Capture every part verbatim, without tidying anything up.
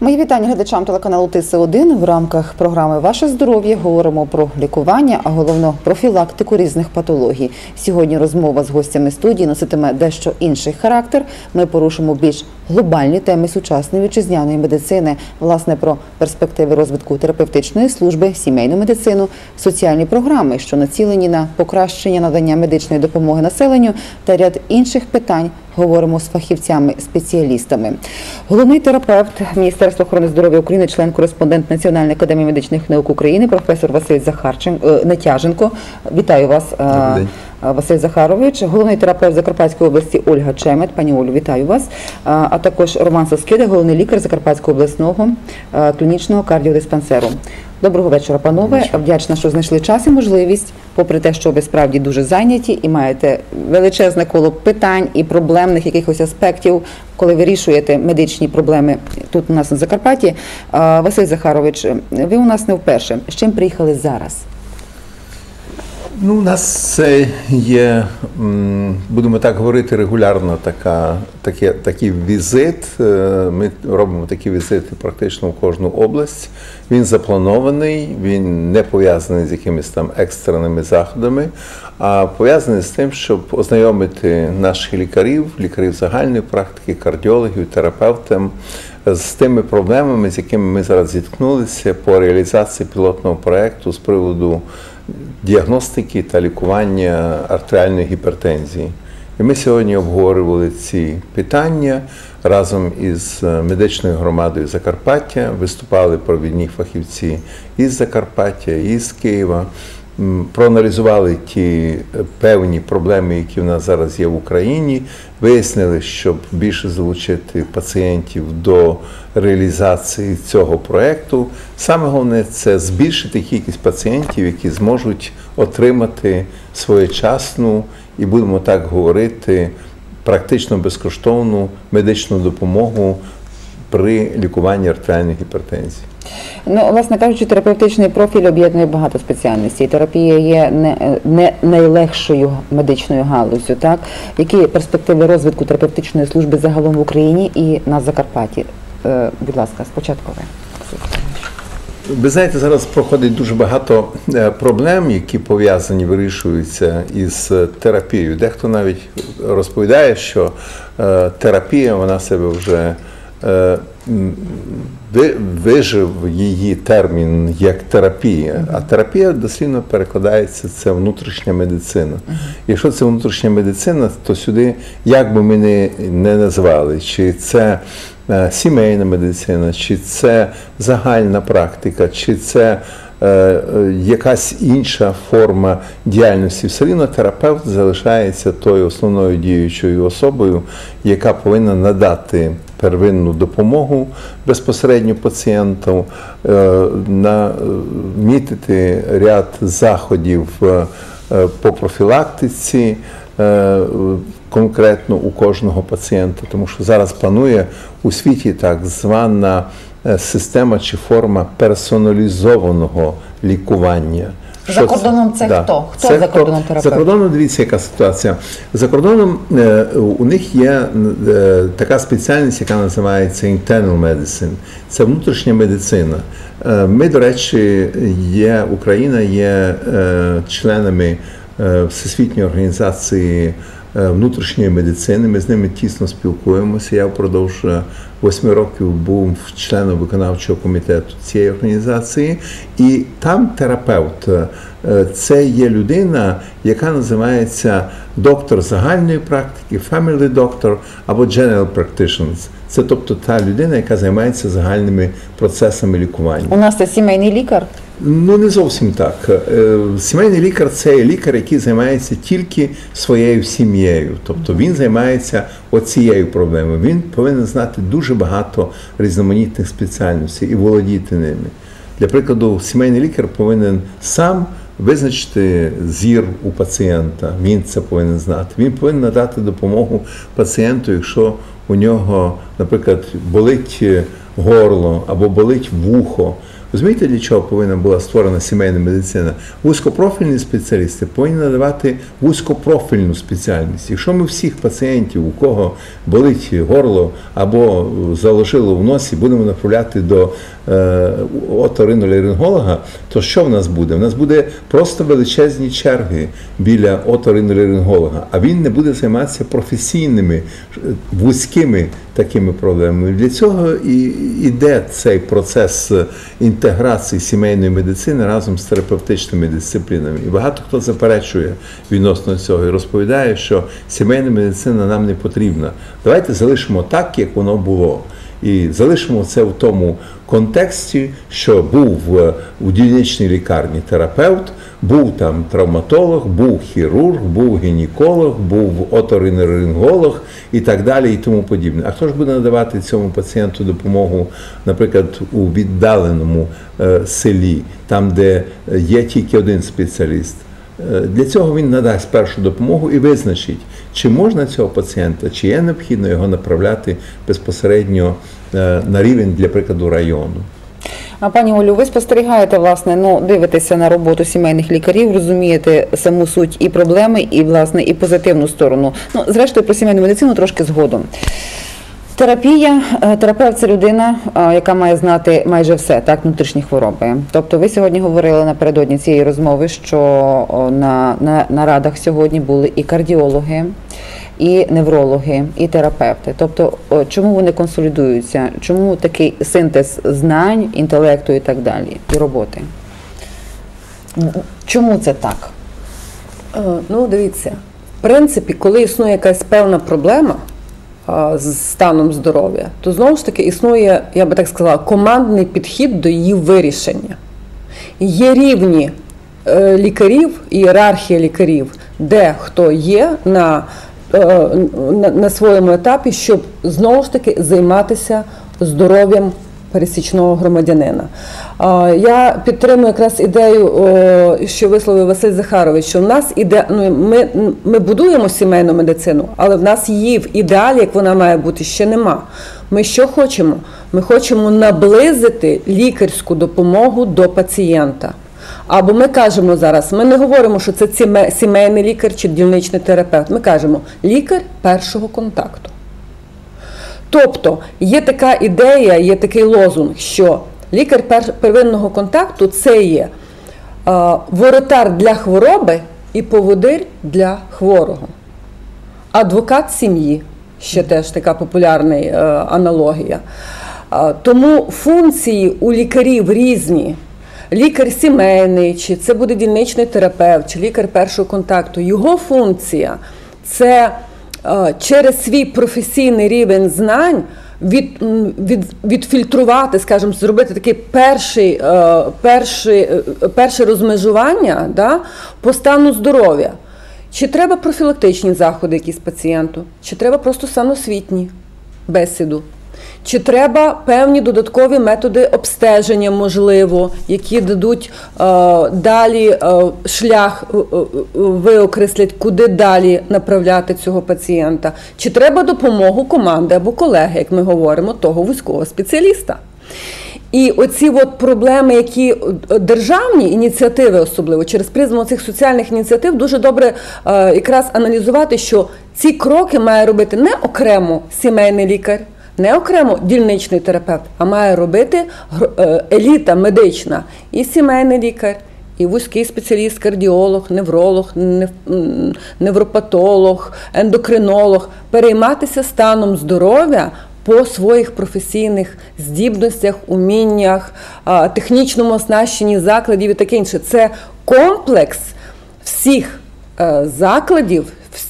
Мої вітання глядачам телеканалу Т С один. В рамках програми «Ваше здоров'я» говоримо про лікування, а головно профілактику різних патологій. Сьогодні розмова з гостями студії носитиме дещо інший характер. Ми порушимо більш глобальні теми сучасної вітчизняної медицини, власне, про перспективи розвитку терапевтичної служби, сімейну медицину, соціальні програми, що націлені на покращення надання медичної допомоги населенню та ряд інших питань. Говоримо з фахівцями-спеціалістами. Головний терапевт Міністерства охорони здоров'я України, член-кореспондент Національної академії медичних наук України, професор Василь Захарченко, Нетяженко. Вітаю вас, Василь Захарович. Головний терапевт Закарпатської області Ольга Чемет. Пані Олю, вітаю вас. А також Роман Соскида, головний лікар Закарпатського обласного клінічного кардіодиспансеру. Доброго вечора, панове. Вдячна, що знайшли час і можливість, попри те, що ви справді дуже зайняті і маєте величезне коло питань і проблемних якихось аспектів, коли вирішуєте медичні проблеми тут у нас на Закарпатті. Василь Захарович, ви у нас не вперше. З чим приїхали зараз? Ну, у нас це є, будемо так говорити, регулярно така, такі, такий візит. Ми робимо такі візити практично в кожну область. Він запланований, він не пов'язаний з якимись там екстреними заходами, а пов'язаний з тим, щоб ознайомити наших лікарів, лікарів загальної практики, кардіологів, терапевтів з тими проблемами, з якими ми зараз зіткнулися по реалізації пілотного проєкту з приводу діагностики та лікування артеріальної гіпертензії. І ми сьогодні обговорювали ці питання разом із медичною громадою Закарпаття, виступали провідні фахівці із Закарпаття, із Києва, проаналізували ті певні проблеми, які в нас зараз є в Україні, вияснили, щоб більше залучити пацієнтів до реалізації цього проєкту. Саме головне – це збільшити кількість пацієнтів, які зможуть отримати своєчасну, і будемо так говорити, практично безкоштовну медичну допомогу при лікуванні артеріальної гіпертензії. Ну, власне кажучи, терапевтичний профіль об'єднує багато спеціальностей. Терапія є не, не найлегшою медичною галуззю, так? Які перспективи розвитку терапевтичної служби загалом в Україні і на Закарпатті? Е, будь ласка, спочатку ви. Ви знаєте, зараз проходить дуже багато проблем, які пов'язані, вирішуються із терапією. Дехто навіть розповідає, що е, терапія, вона себе вже е, вижив її термін як терапія, а терапія дослівно перекладається, це внутрішня медицина. Якщо це внутрішня медицина, то сюди, як би ми не, не назвали, чи це сімейна медицина, чи це загальна практика, чи це е, якась інша форма діяльності, все рівно терапевт залишається тою основною діючою особою, яка повинна надати первинну допомогу безпосередньо пацієнту, намітити ряд заходів по профілактиці конкретно у кожного пацієнта, тому що зараз панує у світі так звана система чи форма персоналізованого лікування. За кордоном це да. хто? Хто це за кордоном терапевт? За кордоном, дивіться, яка ситуація. За кордоном е, у них є е, така спеціальність, яка називається internal medicine. Це внутрішня медицина. Е, ми, до речі, є, Україна є е, членами е, Всесвітньої організації е, внутрішньої медицини. Ми з ними тісно спілкуємося. Я впродовж восьми років був членом виконавчого комітету цієї організації, і там терапевт – це є людина, яка називається доктор загальної практики, family doctor або general practitioners. Це тобто та людина, яка займається загальними процесами лікування. У нас це сімейний лікар? Ну, не зовсім так. Сімейний лікар – це лікар, який займається тільки своєю сім'єю. Тобто він займається оцією проблемою. Він повинен знати дуже багато різноманітних спеціальностей і володіти ними. Для прикладу, сімейний лікар повинен сам визначити зір у пацієнта. Він це повинен знати. Він повинен надати допомогу пацієнту, якщо у нього, наприклад, болить горло або болить вухо. Розумієте, для чого повинна була створена сімейна медицина? Вузькопрофільні спеціалісти повинні надавати вузькопрофільну спеціальність. Якщо ми всіх пацієнтів, у кого болить горло або заложило в носі, будемо направляти до е, оториноларинголога, то що в нас буде? В нас буде просто величезні черги біля оториноларинголога, а він не буде займатися професійними, вузькими такими проблемами. Для цього і йде цей процес інтеграції сімейної медицини разом з терапевтичними дисциплінами. І багато хто заперечує відносно цього і розповідає, що сімейна медицина нам не потрібна. Давайте залишимо так, як воно було. І залишимо це в тому контексті, що був у дільничній лікарні терапевт, був там травматолог, був хірург, був гінеколог, був оториноларинголог і так далі і тому подібне. А хто ж буде надавати цьому пацієнту допомогу, наприклад, у віддаленому е, селі, там, де є тільки один спеціаліст? Для цього він надасть першу допомогу і визначить, чи можна цього пацієнта, чи є необхідно його направляти безпосередньо на рівень, для прикладу, району. А пані Олю, ви спостерігаєте, власне, ну, дивитеся на роботу сімейних лікарів, розумієте саму суть і проблеми, і, власне, і позитивну сторону. Ну, зрештою, про сімейну медицину трошки згодом. Терапія, терапевт – це людина, яка має знати майже все, так, внутрішні хвороби. Тобто ви сьогодні говорили напередодні цієї розмови, що на, на нарадах сьогодні були і кардіологи, і неврологи, і терапевти. Тобто, чому вони консолідуються? Чому такий синтез знань, інтелекту і так далі, і роботи? Чому це так? Ну, дивіться, в принципі, коли існує якась певна проблема з станом здоров'я, то знову ж таки існує, я би так сказала, командний підхід до її вирішення. Є рівні лікарів, ієрархія лікарів, де хто є на, на, на своєму етапі, щоб знову ж таки займатися здоров'ям пересічного громадянина. Я підтримую якраз ідею, що висловив Василь Захарович, що в нас іде, ну, ми, ми будуємо сімейну медицину, але в нас її в ідеалі, як вона має бути, ще нема. Ми що хочемо? Ми хочемо наблизити лікарську допомогу до пацієнта. Або ми кажемо зараз, ми не говоримо, що це сімейний лікар чи дільничний терапевт, ми кажемо лікар першого контакту. Тобто є така ідея, є такий лозунг, що лікар первинного контакту – це є е, воротар для хвороби і поводир для хворого. Адвокат сім'ї – ще теж така популярна е, аналогія. Е, тому функції у лікарів різні. Лікар сімейний, чи це буде дільничний терапевт, чи лікар першого контакту. Його функція – це через свій професійний рівень знань від, від, відфільтрувати, скажімо, зробити таке перший, перший, перше розмежування, да, по стану здоров'я. Чи треба профілактичні заходи якісь пацієнту, чи треба просто саносвітні бесіду. Чи треба певні додаткові методи обстеження, можливо, які дадуть е, далі е, шлях, е, виокреслять, куди далі направляти цього пацієнта. Чи треба допомогу команди або колеги, як ми говоримо, того вузького спеціаліста. І оці от проблеми, які державні ініціативи особливо, через призму цих соціальних ініціатив, дуже добре е, якраз аналізувати, що ці кроки має робити не окремо сімейний лікар, не окремо дільничний терапевт, а має робити еліта медична. І сімейний лікар, і вузький спеціаліст, кардіолог, невролог, невропатолог, ендокринолог. Перейматися станом здоров'я по своїх професійних здібностях, уміннях, технічному оснащенні закладів і таке інше. Це комплекс всіх закладів,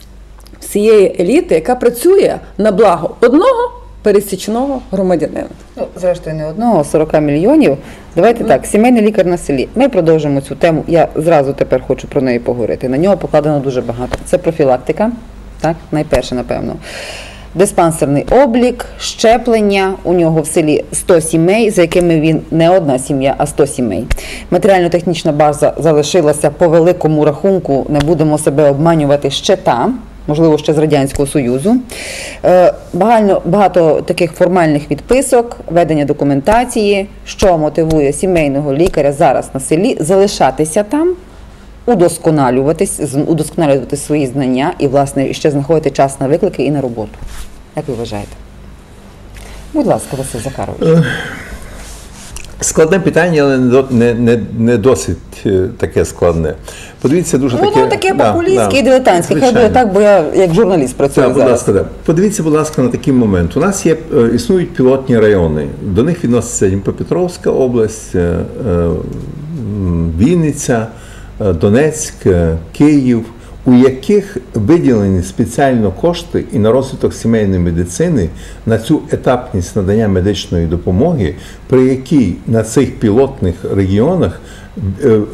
всієї еліти, яка працює на благо одного пересічного громадянина. Ну, зрештою, не одного, а сорок мільйонів. Давайте mm. так, сімейний лікар на селі. Ми продовжимо цю тему. Я зразу тепер хочу про неї поговорити. На нього покладено дуже багато. Це профілактика, так, найперше, напевно. Диспансерний облік, щеплення. У нього в селі сто сімей, за якими він не одна сім'я, а сто сімей. Матеріально-технічна база залишилася по великому рахунку, не будемо себе обманювати, ще та. можливо, ще з Радянського Союзу. Е, Багато, багато таких формальних відписок, ведення документації, що мотивує сімейного лікаря зараз на селі залишатися там, удосконалюватись, з- удосконалювати свої знання і, власне, ще знаходити час на виклики і на роботу. Як ви вважаєте? Будь ласка, Василь Захарович. Складне питання, але не, до- не, не, не досить е, таке складне. Подивіться, дуже Ну, таке... воно таке Да, популістське да, і дилетантське. Хай буде звичайно. так, бо я як журналіст працюю Так, будь зараз. ласка, да. Подивіться, будь ласка, на такий момент. У нас є, е, існують пілотні райони. До них відноситься Дніпропетровська область, е, е, м, Вінниця, е, Донецьк, е, Київ, у яких виділені спеціально кошти і на розвиток сімейної медицини, на цю етапність надання медичної допомоги, при якій на цих пілотних регіонах е, е,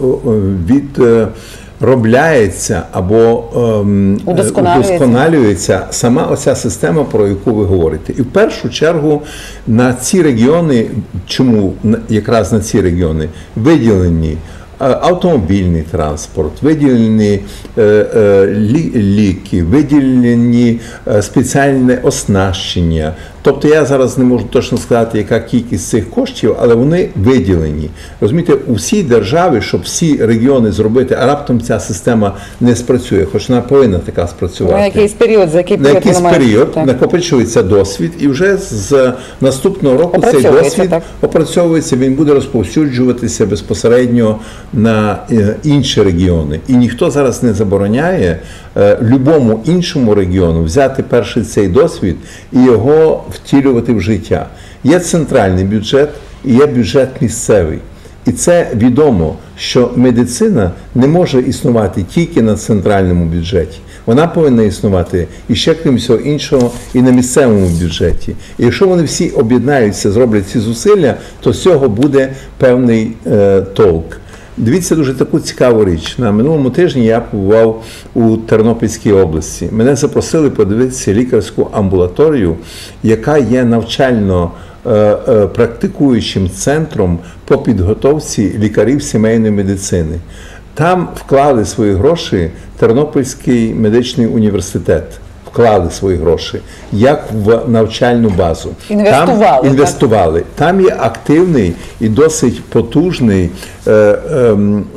від е, робляється або ем, Удосконалюється. удосконалюється сама оця система, про яку ви говорите. І в першу чергу на ці регіони, чому на- якраз на ці регіони виділені е, автомобільний транспорт, виділені е, е, лі- ліки, виділені е, спеціальне оснащення. Тобто я зараз не можу точно сказати, яка кількість цих коштів, але вони виділені. Розумієте, у всій державі, щоб всі регіони зробити, а раптом ця система не спрацює, хоч вона повинна така спрацювати. На якийсь період, за який На період якийсь вона має- період так. накопичується досвід, і вже з наступного року цей Опрацьовується, досвід так. опрацьовується, він буде розповсюджуватися безпосередньо на е, інші регіони. І ніхто зараз не забороняє е, любому іншому регіону взяти перший цей досвід і його втілювати в життя. Є центральний бюджет і є бюджет місцевий. І це відомо, що медицина не може існувати тільки на центральному бюджеті. Вона повинна існувати і ще, крім всього іншого, і на місцевому бюджеті. І якщо вони всі об'єднаються, зроблять ці зусилля, то з цього буде певний е, толк. Дивіться дуже таку цікаву річ. На минулому тижні я побував у Тернопільській області. Мене запросили подивитися лікарську амбулаторію, яка є навчально е, е, практикуючим центром по підготовці лікарів сімейної медицини. Там вклали свої гроші Тернопільський медичний університет. Вклали свої гроші, як в навчальну базу. Інвестували, Там так? інвестували. Там є активний і досить потужний е, е,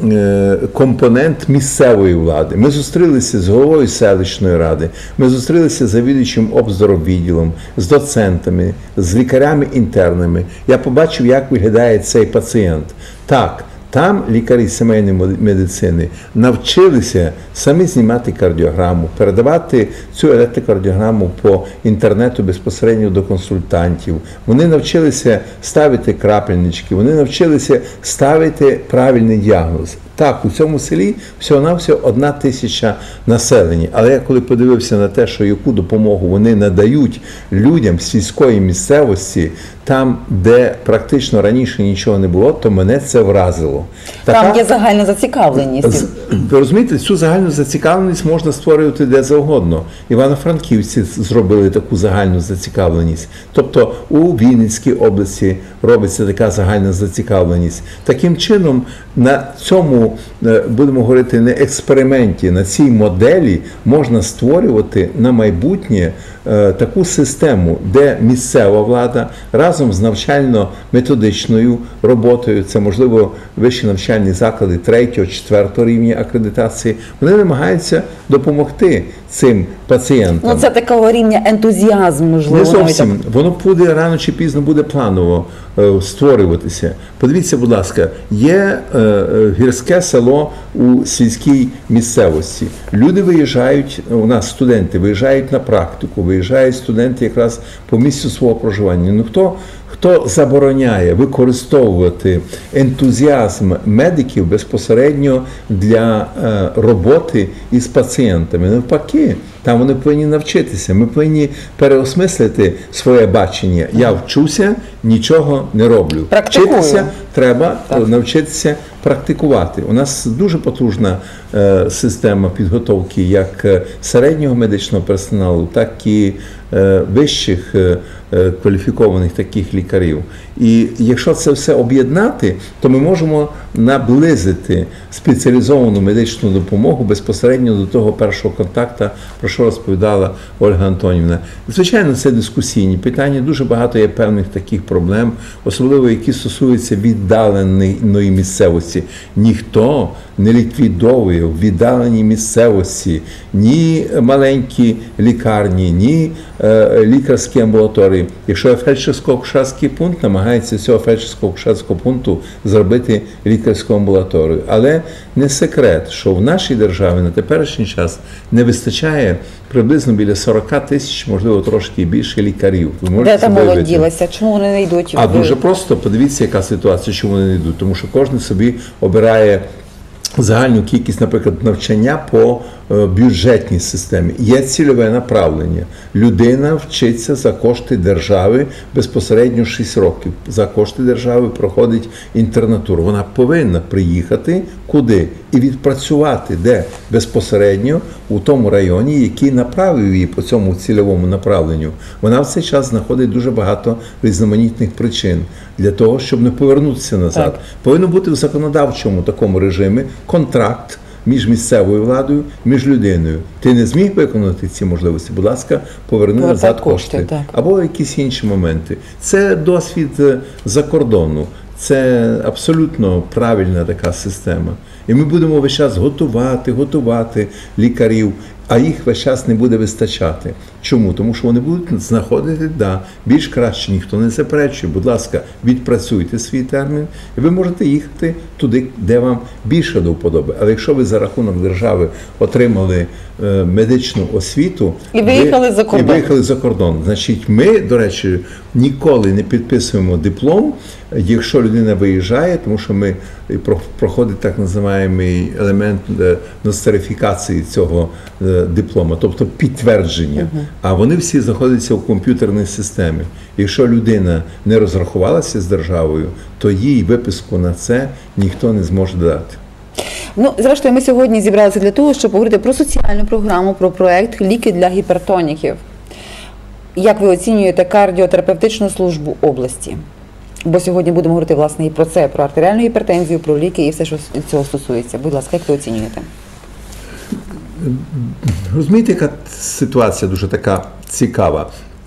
е, компонент місцевої влади. Ми зустрілися з головою селищної ради, ми зустрілися з завідувачем обздороввідділом, з доцентами, з лікарями-інтернами. Я побачив, як виглядає цей пацієнт. Так, там лікарі сімейної медицини навчилися самі знімати кардіограму, передавати цю електрокардіограму по інтернету безпосередньо до консультантів. Вони навчилися ставити крапельнички, вони навчилися ставити правильний діагноз. Так, у цьому селі всього-навсього одна тисяча населення. Але я коли подивився на те, що яку допомогу вони надають людям з сільської місцевості, там, де практично раніше нічого не було, то мене це вразило. Там є загальна зацікавленість. З- Ви розумієте, цю загальну зацікавленість можна створювати де завгодно. Івано-Франківці зробили таку загальну зацікавленість. Тобто у Вінницькій області робиться така загальна зацікавленість. Таким чином, на цьому, е, будемо говорити, не експерименті, на цій моделі можна створювати на майбутнє е, таку систему, де місцева влада разом з навчально-методичною роботою, це, можливо, вищі навчальні заклади третього, четвертого рівня акредитації, вони намагаються допомогти цим пацієнтам. Ну, це такого рівня ентузіазм, можливо. Не навіть зовсім. Воно буде рано чи пізно буде планово е, створюватися. Подивіться, будь ласка, є е, е, гірське село у сільській місцевості. Люди виїжджають, у нас студенти виїжджають на практику, виїжджають студенти якраз по місцю свого проживання. Ну хто Хто забороняє використовувати ентузіазм медиків безпосередньо для е, роботи із пацієнтами? Навпаки, там вони повинні навчитися. Ми повинні переосмислити своє бачення. Я вчуся нічого не роблю. Практикую. Вчитися треба Так. навчитися практикувати. У нас дуже потужна е, система підготовки як е, середнього медичного персоналу, так і е, вищих е, е, кваліфікованих таких лікарів. І якщо це все об'єднати, то ми можемо наблизити спеціалізовану медичну допомогу безпосередньо до того першого контакту, про що розповідала Ольга Антонівна. Звичайно, це дискусійні питання, дуже багато є певних таких проблем, особливо які стосуються віддаленої місцевості. Ніхто не ліквідовує в віддаленій місцевості ні маленькі лікарні, ні е, лікарські амбулаторії. Якщо є фельдшерсько-акушерський пункт, намагається з цього фельдшерсько-акушерського пункту зробити лікарську амбулаторію. Але не секрет, що в нашій державі на теперішній час не вистачає приблизно біля сорок тисяч, можливо, трошки більше лікарів. Ви можете Де та собі молодь уявити? ділася? Чому вони не йдуть? А в- дуже просто, подивіться, яка ситуація, чому вони не йдуть. Тому що кожен собі обирає загальну кількість, наприклад, навчання по е, бюджетній системі. Є цільове направлення. Людина вчиться за кошти держави безпосередньо шість років. За кошти держави проходить інтернатуру. Вона повинна приїхати куди? І відпрацювати, де? Безпосередньо у тому районі, який направив її по цьому цільовому направленню. Вона в цей час знаходить дуже багато різноманітних причин для того, щоб не повернутися назад. Так. Повинно бути в законодавчому такому режимі контракт між місцевою владою, між людиною. Ти не зміг виконати ці можливості, будь ласка, поверни Повертай назад кошти, кошти. так. Або якісь інші моменти. Це досвід е, за кордону. Це абсолютно правильна така система. І ми будемо весь час готувати, готувати лікарів, а їх весь час не буде вистачати. Чому? Тому що вони будуть знаходити, да, більш краще, ніхто не заперечує. Будь ласка, відпрацюйте свій термін, і ви можете їхати туди, де вам більше до вподоби. Але якщо ви за рахунок держави отримали е, медичну освіту І виїхали ви, за кордон. і виїхали за кордон, значить ми, до речі, ніколи не підписуємо диплом, якщо людина виїжджає, тому що ми про- проходить так називаємий елемент е, нострифікації цього е, диплома, тобто підтвердження. А вони всі знаходяться в комп'ютерній системі. Якщо людина не розрахувалася з державою, то їй виписку на це ніхто не зможе дати. Ну, зрештою, ми сьогодні зібралися для того, щоб поговорити про соціальну програму, про проект «Ліки для гіпертоніків». Як ви оцінюєте кардіотерапевтичну службу області? Бо сьогодні будемо говорити, власне, і про це, про артеріальну гіпертензію, про ліки і все, що цього стосується. Будь ласка, як ви оцінюєте? Розумієте, яка ситуація дуже така цікава.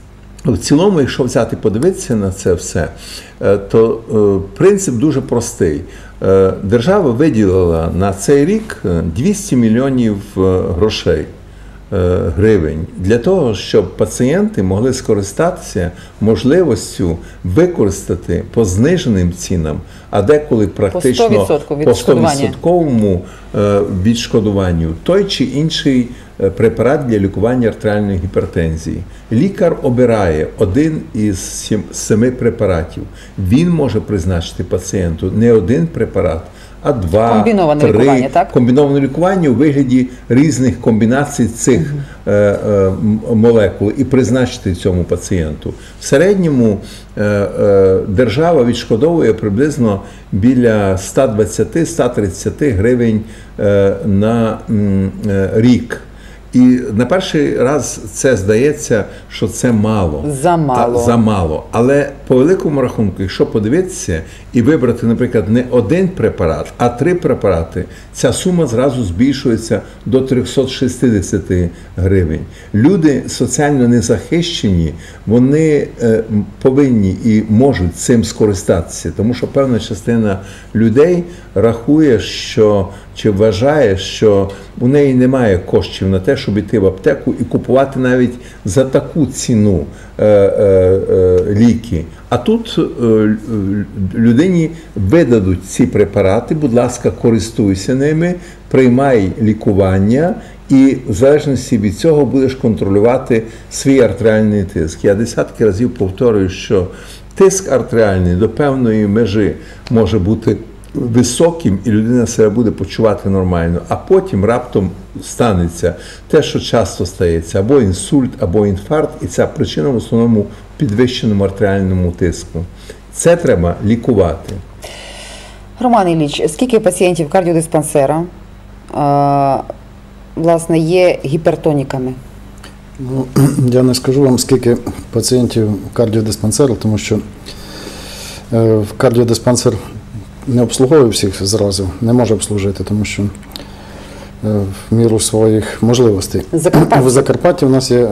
В цілому, якщо взяти подивитися на це все, е, то е, принцип дуже простий. Е, Держава виділила на цей рік е, двісті мільйонів е, грошей, е, гривень, для того, щоб пацієнти могли скористатися можливістю використати по зниженим цінам, а деколи практично сто відсотків по відшкодування. сто відсотків е, відшкодуванню той чи інший е, препарат для лікування артеріальної гіпертензії. Лікар обирає один із сім- семи препаратів. Він може призначити пацієнту не один препарат, а два, Комбіноване три. лікування, так? Комбіноване лікування у вигляді різних комбінацій цих е, е, м- молекул і призначити цьому пацієнту. В середньому е, е, держава відшкодовує приблизно біля сто двадцять - сто тридцять гривень е, на м, е, рік. І на перший раз це здається, що це мало. Замало. Та, замало. Але по великому рахунку, якщо подивитися і вибрати, наприклад, не один препарат, а три препарати, ця сума зразу збільшується до триста шістдесят гривень. Люди соціально незахищені, вони е, повинні і можуть цим скористатися, тому що певна частина людей рахує, що чи вважає, що у неї немає коштів на те, щоб йти в аптеку і купувати навіть за таку ціну е, е, е, ліки. А тут е, людині видадуть ці препарати, будь ласка, користуйся ними, приймай лікування, і в залежності від цього будеш контролювати свій артеріальний тиск. Я десятки разів повторюю, що тиск артеріальний до певної межі може бути високим, і людина себе буде почувати нормально, а потім раптом станеться те, що часто стається, або інсульт, або інфаркт, і ця причина в основному в підвищеному артеріальному тиску. Це треба лікувати. Роман Ілліч, скільки пацієнтів кардіодиспансера е, власне, є гіпертоніками? Ну, я не скажу вам, скільки пацієнтів кардіодиспансеру, тому що е, кардіодиспансер не обслуговує всіх зразу, не може обслужити, тому що е, в міру своїх можливостей. Закарпаття. В Закарпатті у нас є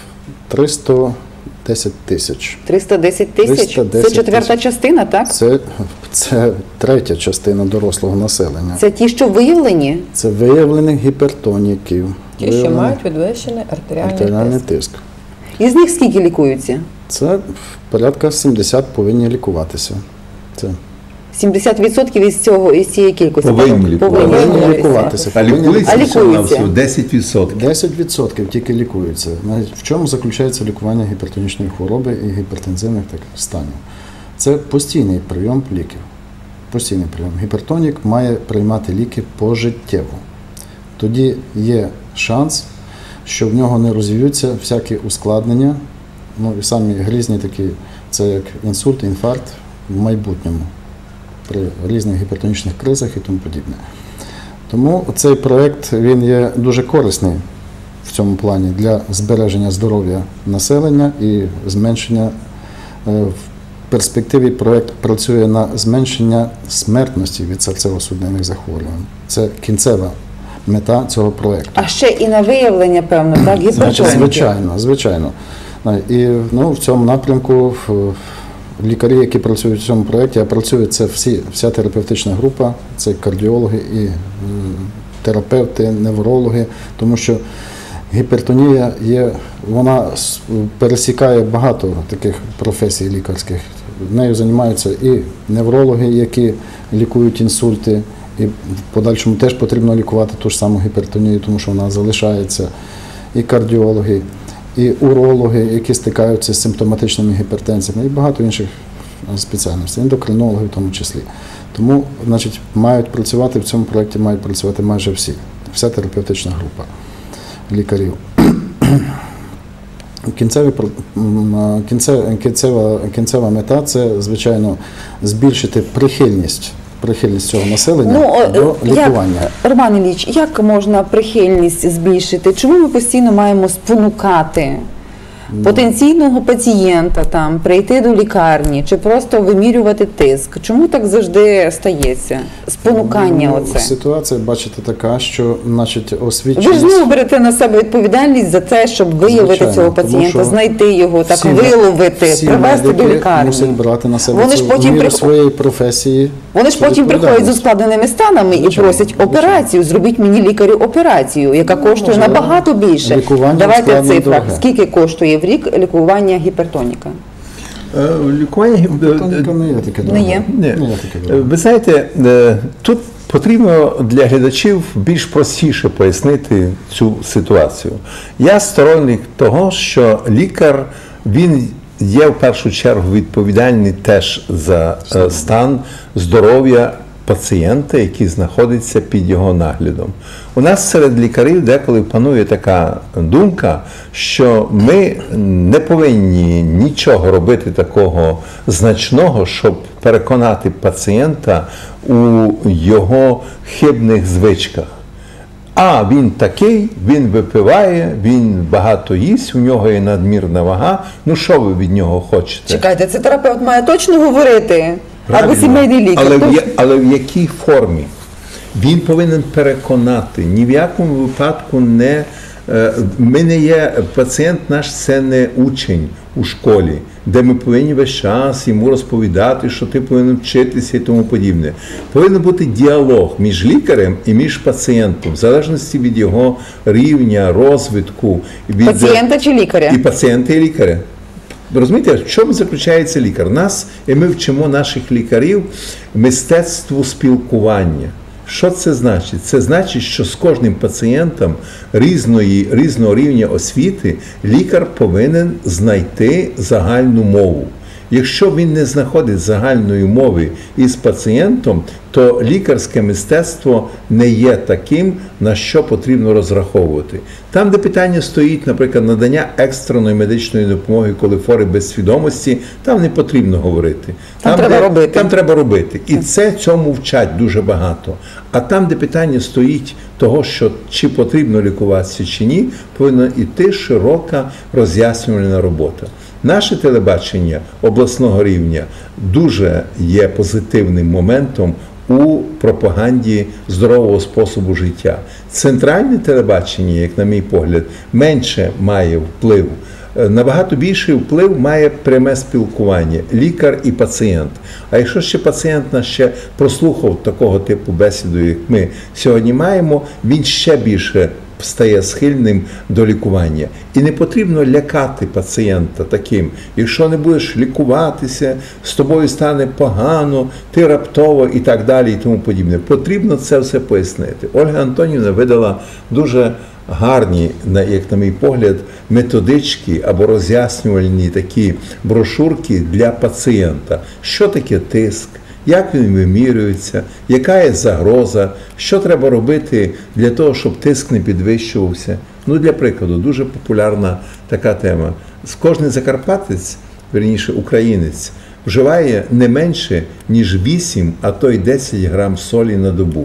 триста десять тисяч. триста десять тисяч? триста десять Це четверта тисяч. частина, так? Це, це третя частина дорослого населення. Це ті, що виявлені? Це виявлених гіпертоніків. Ті, що виявлених мають підвищений артеріальний артеріальний тиск. тиск. Із них скільки лікуються? Це порядка сімдесят повинні лікуватися. Це сімдесят відсотків із цього, із цієї кількості? Повинні так? лікуватися. повинні лікуватися. лікуватися. А Повинні лікується А всього на лікується? всього десять відсотків. десять відсотків тільки лікуються. Навіть в чому заключається лікування гіпертонічної хвороби і гіпертензивних таких станів? Це постійний прийом ліків. Постійний прийом. Гіпертонік має приймати ліки пожиттєво. Тоді є шанс, що в нього не розвіються всякі ускладнення, ну і самі грізні такі, це як інсульт, інфаркт в майбутньому при різних гіпертонічних кризах і тому подібне. Тому цей проєкт, він є дуже корисний в цьому плані для збереження здоров'я населення і зменшення, в перспективі проєкт працює на зменшення смертності від серцево-судинних захворювань. Це кінцева мета цього проєкту. А ще і на виявлення, певно, так, Значить, гіпертоніків? звичайно, звичайно. І ну, в цьому напрямку в- лікарі, які працюють в цьому проєкті, а працюють це всі, вся терапевтична група, це кардіологи і м, терапевти, неврологи, тому що гіпертонія є, вона с- пересікає багато таких професій лікарських. Нею займаються і неврологи, які лікують інсульти, і в подальшому теж потрібно лікувати ту ж саму гіпертонію, тому що вона залишається, і кардіологи, і урологи, які стикаються з симптоматичними гіпертензіями, і багато інших спеціальностей, ендокринологи в тому числі. Тому, значить, мають працювати в цьому проєкті, мають працювати майже всі, вся терапевтична група лікарів. Кінцеві, про- м, кінце- кінцева, кінцева мета – це, звичайно, збільшити прихильність, прихильність цього населення о, до лікування. Як, Роман Ілліч, як можна прихильність збільшити? Чому ми постійно маємо спонукати потенційного пацієнта там прийти до лікарні чи просто вимірювати тиск? Чому так завжди стається? Спонукання Ну, оце. Ситуація, бачите, така, що, значить, Ви ж освіченість... знову берете на себе відповідальність за те, щоб виявити Звичайно, цього тому пацієнта, що знайти його, так всі- виловити, всі привезти до медики лікарні. мусять брати на себе Вони ж цю потім міру приход- своєї професії. Вони ж цю потім приходять з відповідальність. ускладненими станами і Звичайно, просять звичайно. операцію. Зробіть мені лікарю операцію, яка коштує можливо. набагато більше. Лікування Давайте в складно і цифрах. дороге. Скільки коштує в рік лікування гіпертоніка? Е, Лікування гіп- Тонко не є таке Не дорого. є? Ні. Не є таке дорого. Ви знаєте, е, тут потрібно для глядачів більш простіше пояснити цю ситуацію. Я сторонник того, що лікар, він є в першу чергу відповідальний теж за е, стан здоров'я пацієнта, який знаходиться під його наглядом. У нас серед лікарів деколи панує така думка, що ми не повинні нічого робити такого значного, щоб переконати пацієнта у його хибних звичках. А він такий, він випиває, він багато їсть, у нього є надмірна вага. Ну що ви від нього хочете? Чекайте, це терапевт має точно говорити? Або Правильно. сімейний лікар? Але, в, Тож- я- але в якій формі? Він повинен переконати, ні в якому випадку не. е, Ми не є, пацієнт наш це не учень у школі, де ми повинні весь час йому розповідати, що ти повинен вчитися і тому подібне. Повинен бути діалог між лікарем і між пацієнтом, в залежності від його рівня, розвитку. Від Пацієнта чи лікаря? І пацієнта, і лікаря. Ви розумієте, в чому заключається лікар? Нас, і ми вчимо наших лікарів мистецтву спілкування. Що це значить? Це значить, що з кожним пацієнтом різної, різного рівня освіти лікар повинен знайти загальну мову. Якщо він не знаходить загальної мови із пацієнтом, то лікарське мистецтво не є таким, на що потрібно розраховувати. Там, де питання стоїть, наприклад, надання екстреної медичної допомоги, коли хворий без свідомості, там не потрібно говорити. Там, там треба де, робити. Там треба робити. І це цьому вчать дуже багато. А там, де питання стоїть того, що чи потрібно лікуватися, чи ні, повинна йти широка роз'яснювальна робота. Наше телебачення обласного рівня дуже є позитивним моментом у пропаганді здорового способу життя. Центральне телебачення, як на мій погляд, менше має вплив. Набагато більший вплив має пряме спілкування лікар і пацієнт. А якщо ще пацієнт нас ще прослухав такого типу бесіду, як ми сьогодні маємо, він ще більше стає схильним до лікування. І не потрібно лякати пацієнта таким. Якщо не будеш лікуватися, з тобою стане погано, ти раптово і так далі і тому подібне. Потрібно це все пояснити. Ольга Антонівна видала дуже гарні, як на мій погляд, методички або роз'яснювальні такі брошурки для пацієнта. Що таке тиск? Як він вимірюється, яка є загроза, що треба робити для того, щоб тиск не підвищувався. Ну, для прикладу, дуже популярна така тема. Кожен закарпатець, верніше українець, вживає не менше, ніж вісім, а то й десять грам солі на добу.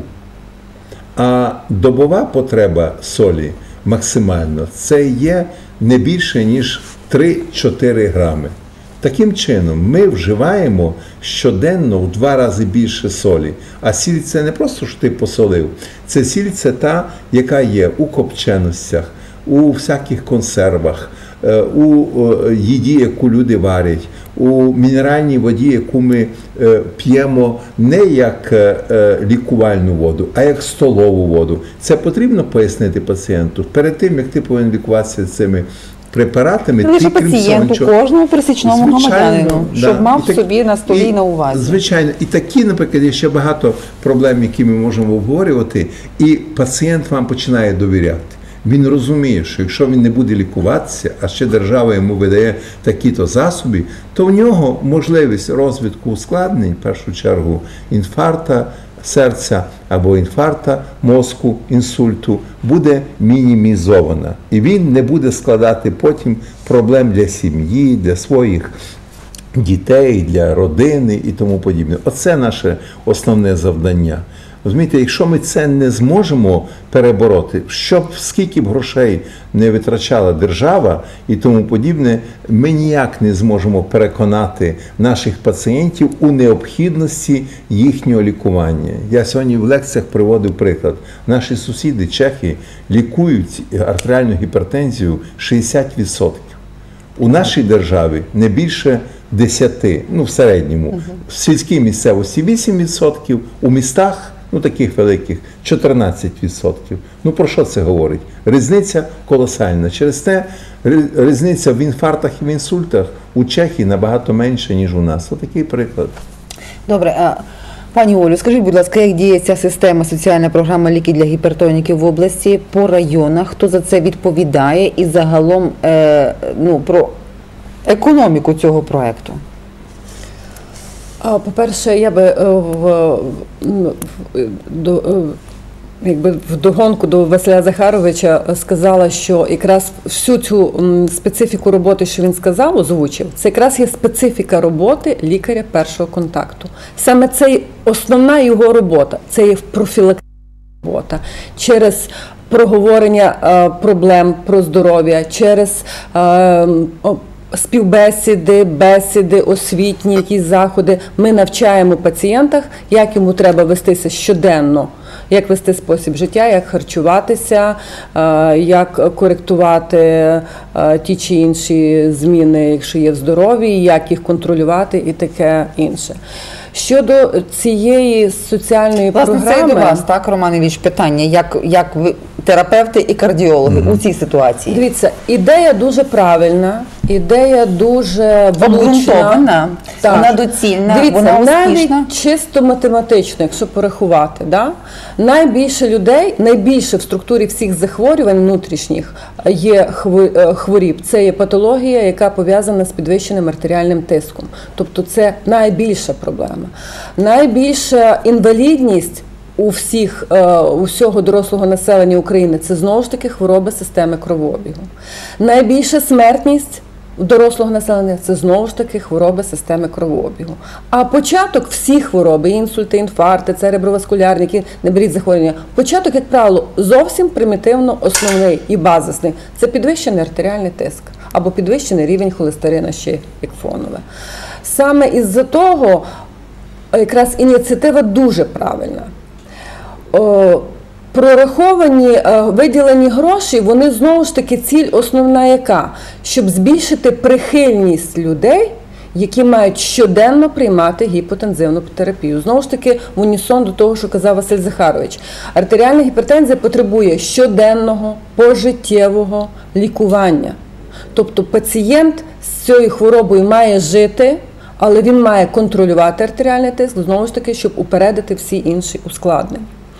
А добова потреба солі максимально, це є не більше, ніж три-чотири грами. Таким чином, ми вживаємо щоденно в два рази більше солі. А сіль – це не просто, що ти посолив. Це сіль – це та, яка є у копченостях, у всяких консервах, у їді, яку люди варять, у мінеральній воді, яку ми п'ємо не як лікувальну воду, а як столову воду. Це потрібно пояснити пацієнту. Перед тим, як ти повинен лікуватися цими препаратами, лише пацієнту, кожному пересічному громадянину, щоб да. мав так, собі на столі і на увазі. Звичайно. І такі, наприклад, є ще багато проблем, які ми можемо обговорювати, і пацієнт вам починає довіряти. Він розуміє, що якщо він не буде лікуватися, а ще держава йому видає такі-то засоби, то в нього можливість розвитку ускладнень, в першу чергу, інфаркта серця або інфаркта мозку, інсульту, буде мінімізована. І він не буде складати потім проблем для сім'ї, для своїх дітей, для родини і тому подібне. Оце наше основне завдання. Розумієте, якщо ми це не зможемо перебороти, щоб скільки б грошей не витрачала держава і тому подібне, ми ніяк не зможемо переконати наших пацієнтів у необхідності їхнього лікування. Я сьогодні в лекціях приводив приклад. Наші сусіди, чехи, лікують артеріальну гіпертензію шістдесят відсотків. У нашій державі не більше десять, ну в середньому. В сільській місцевості вісім відсотків, у містах, ну таких великих, чотирнадцять відсотків. Ну про що це говорить? Різниця колосальна. Через те різниця в інфарктах і в інсультах у Чехії набагато менша, ніж у нас. Отакий приклад. Добре. Пані Олю, скажіть, будь ласка, як діє ця система, соціальна програма «Ліки для гіпертоніків» в області, по районах, хто за це відповідає і загалом е, ну, про економіку цього проєкту? По-перше, я би в, до, якби вдогонку до Василя Захаровича сказала, що якраз всю цю специфіку роботи, що він сказав, озвучив, це якраз є специфіка роботи лікаря першого контакту. Саме це основна його робота, це є профілактична робота. Через проговорення проблем про здоров'я, через співбесіди, бесіди, освітні якісь заходи. Ми навчаємо пацієнтах, як йому треба вестися щоденно, як вести спосіб життя, як харчуватися, як коректувати ті чи інші зміни, якщо є в здоров'ї, як їх контролювати і таке інше. Щодо цієї соціальної Власне, програми... це і до вас, так, Роман Ілліч, питання, як, як ви, терапевти і кардіологи, mm-hmm. у цій ситуації? Дивіться, ідея дуже правильна, Ідея дуже влучна. Обґрунтована, Так. вона доцільна, Дивіться, вона успішна. навіть чисто математично, якщо порахувати, да? найбільше людей, найбільше в структурі всіх захворювань внутрішніх є хви- е, хворіб. Це є патологія, яка пов'язана з підвищеним артеріальним тиском. Тобто це найбільша проблема. Найбільша інвалідність у всіх, е, усього дорослого населення України – це знову ж таки хвороби системи кровообігу. Найбільша смертність у дорослого населення – це знову ж таки хвороби системи кровообігу. А початок всіх хвороб, інсульти, інфаркти, цереброваскулярні, які не беріть захворювання, початок, як правило, зовсім примітивно основний і базисний – це підвищений артеріальний тиск або підвищений рівень холестерину, ще як фонове. Саме із-за того якраз ініціатива дуже правильна. О, Прораховані, е, виділені гроші, вони знову ж таки ціль основна яка? Щоб збільшити прихильність людей, які мають щоденно приймати гіпотензивну терапію. Знову ж таки, в унісон до того, що казав Василь Захарович. Артеріальна гіпертензія потребує щоденного, пожиттєвого лікування. Тобто пацієнт з цією хворобою має жити, але він має контролювати артеріальний тиск, знову ж таки, щоб упередити всі інші ускладнення.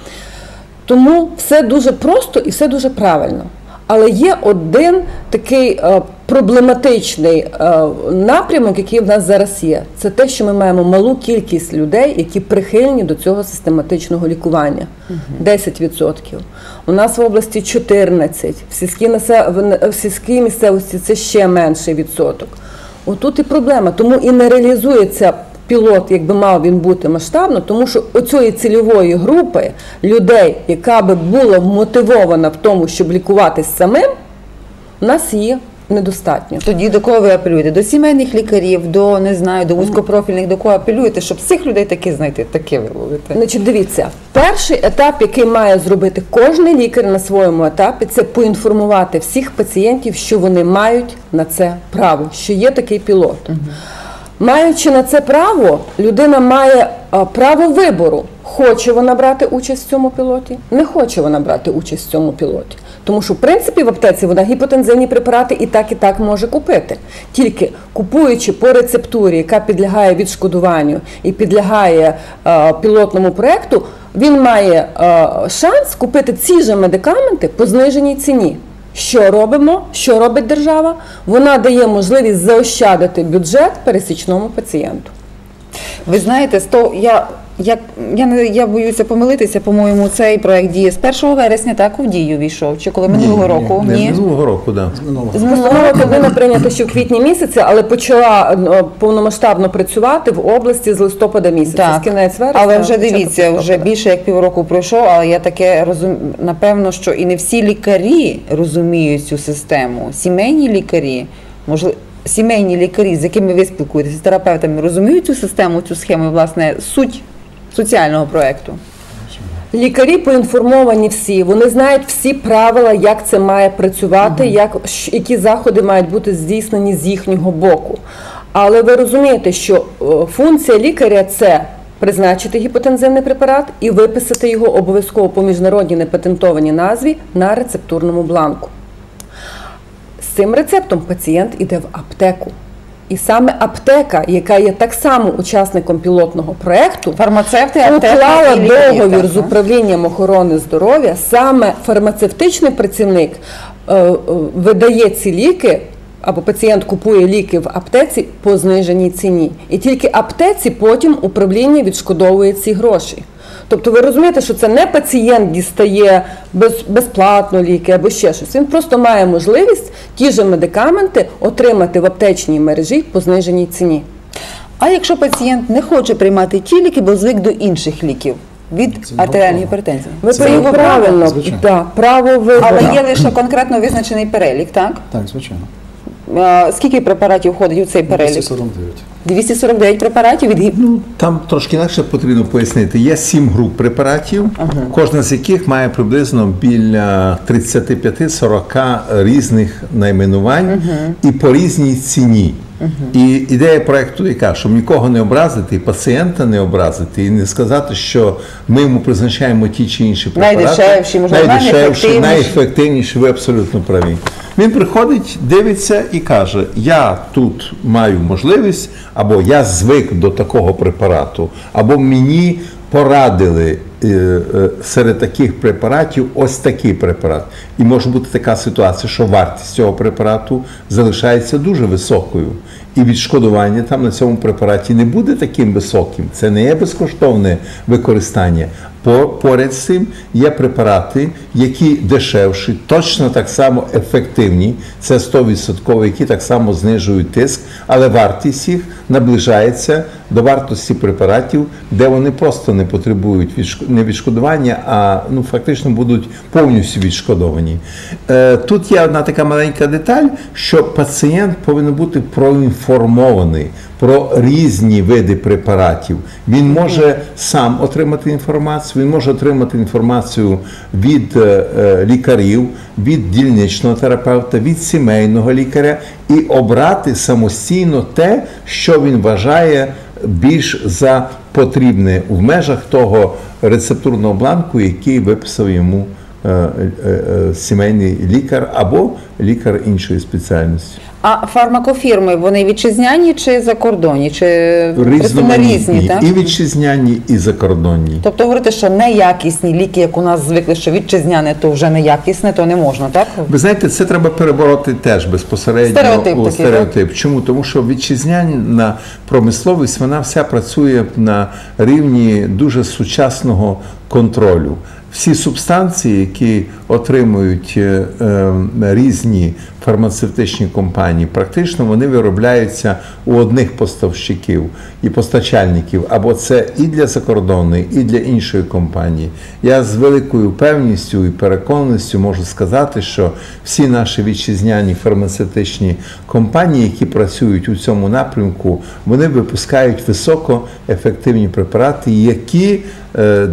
Тому все дуже просто і все дуже правильно. Але є один такий е, проблематичний е, напрямок, який в нас зараз є. Це те, що ми маємо малу кількість людей, які прихильні до цього систематичного лікування. десять відсотків. У нас в області чотирнадцять відсотків. В сільській, насе- в сільській місцевості це ще менший відсоток. Отут і проблема. Тому і не реалізується пілот, якби мав він бути масштабно, тому що оцієї цільової групи людей, яка би була вмотивована в тому, щоб лікуватись самим, у нас є недостатньо. Тоді до кого ви апелюєте? До сімейних лікарів, до, не знаю, до вузькопрофільних, до кого апелюєте, щоб цих людей таки знайти, таке ви ловите? Значить, дивіться, перший етап, який має зробити кожен лікар на своєму етапі, це поінформувати всіх пацієнтів, що вони мають на це право, що є такий пілот. Угу. Маючи на це право, людина має а, право вибору. Хоче вона брати участь в цьому пілоті, не хоче вона брати участь в цьому пілоті. Тому що, в принципі, в аптеці вона гіпотензивні препарати і так, і так може купити. Тільки купуючи по рецептурі, яка підлягає відшкодуванню і підлягає а, пілотному проєкту, він має а, шанс купити ці ж медикаменти по зниженій ціні. Що робимо? Що робить держава? Вона дає можливість заощадити бюджет пересічному пацієнту. Ви знаєте, сто, я, я, я, не, я боюся помилитися, по-моєму, цей проект діє з першого вересня, так, у дію війшов? Чи коли минулого Ні, року? Не, з минулого року, так. З минулого. Постанова повинна прийнята ще в квітні місяці, але почала е, повномасштабно працювати в області з листопада місяця, Так. з кінець вересня. Але вже початок дивіться, вже листопада. більше як півроку пройшов, але я таке розумію, напевно, що і не всі лікарі розуміють цю систему. Сімейні лікарі, можливо, сімейні лікарі, з якими ви спілкуєтеся, з терапевтами, розуміють цю систему, цю схему, власне, суть соціального проєкту? Лікарі поінформовані всі, вони знають всі правила, як це має працювати, uh-huh. як, які заходи мають бути здійснені з їхнього боку. Але ви розумієте, що функція лікаря – це призначити гіпотензивний препарат і виписати його обов'язково по міжнародній непатентованій назві на рецептурному бланку. З цим рецептом пацієнт іде в аптеку. І саме аптека, яка є так само учасником пілотного проєкту, фармацевти, аптека уклала і лікарі, договір так, з управлінням охорони здоров'я, саме фармацевтичний працівник е, е, видає ці ліки, або пацієнт купує ліки в аптеці по зниженій ціні. І тільки аптеці потім управління відшкодовує ці гроші. Тобто ви розумієте, що це не пацієнт дістає без, безплатно ліки або ще щось. Він просто має можливість ті ж медикаменти отримати в аптечній мережі по зниженій ціні. А якщо пацієнт не хоче приймати ті ліки, бо звик до інших ліків від артеріальної гіпертензії? Ви Це про його право, правильно, звичайно. да, право вибору. Але є лише конкретно визначений перелік, так? Так, звичайно. А, скільки препаратів входить у цей перелік? двісті сорок дев'ять. двісті сорок дев'ять препаратів від гіп... Ну, там трошки інакше потрібно пояснити. Є сім груп препаратів, кожна з яких має приблизно біля тридцять п'ять сорок різних найменувань і по різній ціні. І ідея проєкту яка, щоб нікого не образити, і пацієнта не образити, і не сказати, що ми йому призначаємо ті чи інші препарати. Найдешевші, можливо, найдешевші, найефективніші. найефективніші, ви абсолютно праві. Він приходить, дивиться і каже, я тут маю можливість, або я звик до такого препарату, або мені порадили е, е, серед таких препаратів ось такий препарат. І може бути така ситуація, що вартість цього препарату залишається дуже високою. І відшкодування там на цьому препараті не буде таким високим. Це не є безкоштовне використання. По- Поряд з цим є препарати, які дешевші, точно так само ефективні, це сто відсотків, які так само знижують тиск, але вартість їх наближається до вартості препаратів, де вони просто не потребують відшк- не відшкодування, а ну, фактично будуть повністю відшкодовані. Е, Тут є одна така маленька деталь, що пацієнт повинен бути проінформований про різні види препаратів. Він може сам отримати інформацію, він може отримати інформацію від е, е, лікарів, від дільничного терапевта, від сімейного лікаря і обрати самостійно те, що він вважає більш за потрібне в межах того рецептурного бланку, який виписав йому е, е, е, сімейний лікар або лікар іншої спеціальності. А фармакофірми, вони вітчизняні чи закордонні? Чи просто на Різноманітні, різні, так? і вітчизняні, і закордонні. Тобто говорити, що неякісні ліки, як у нас звикли, що вітчизняне, то вже неякісне, то не можна, так? Ви знаєте, це треба перебороти теж безпосередньо. Стереотип у такий, стереотип. Чому? Тому що вітчизняна промисловість, вона вся працює на рівні дуже сучасного контролю. Всі субстанції, які отримують е, е, різні фармацевтичні компанії, практично вони виробляються у одних поставщиків і постачальників, або це і для закордонної, і для іншої компанії. Я з великою певністю і переконаністю можу сказати, що всі наші вітчизняні фармацевтичні компанії, які працюють у цьому напрямку, вони випускають високоефективні препарати, які е, е,